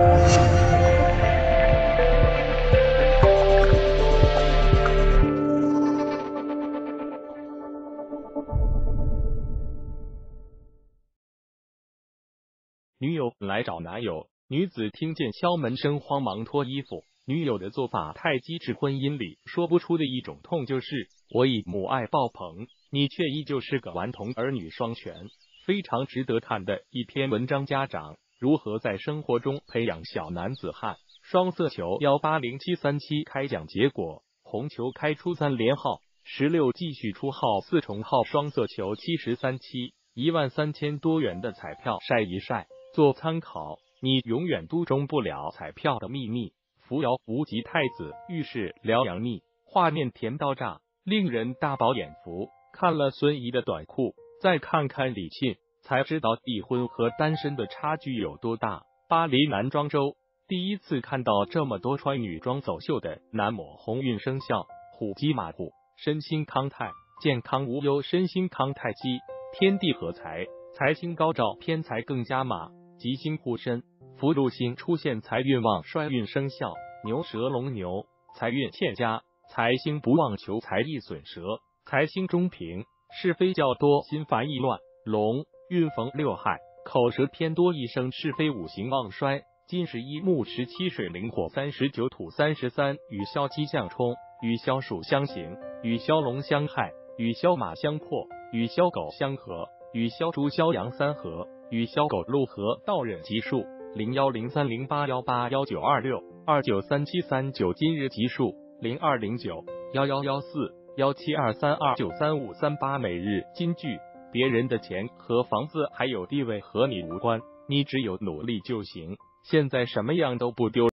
女友来找男友，女子听见敲门声慌忙脱衣服。女友的做法太机智，婚姻里说不出的一种痛就是我以母爱爆棚，你却依旧是个顽童，儿女双全。非常值得看的一篇文章，家长如何在生活中培养小男子汉。双色球180737开奖结果，红球开出3连号，16继续出号4重号，双色球73713000多元的彩票晒一晒做参考，你永远都中不了彩票的秘密。扶摇无极太子，御史辽阳秘，画面甜到炸，令人大饱眼福。看了孙怡的短裤，再看看李沁，才知道已婚和单身的差距有多大。巴黎男装周第一次看到这么多穿女装走秀的男模，鸿运生肖，虎鸡马虎，身心康泰，健康无忧，身心康泰鸡，天地合财，财星高照，偏财更加码，吉星护身，福禄星出现，财运旺，衰运生肖牛蛇龙牛，财运欠佳，财星不旺，求财易损蛇，财星中平，是非较多，心烦意乱。龙运逢6害，口舌偏多，一生是非，五行旺衰。金11木17水灵火39土33，与枭鸡相冲，与枭鼠相刑，与枭龙相害，与枭马相破，与枭狗相合，与枭猪枭羊三合，与枭狗鹿合。道刃吉数010308181926293739，今日吉数020911141723293538。每日金句：别人的钱和房子还有地位和你无关，你只有努力就行。现在什么样都不丢。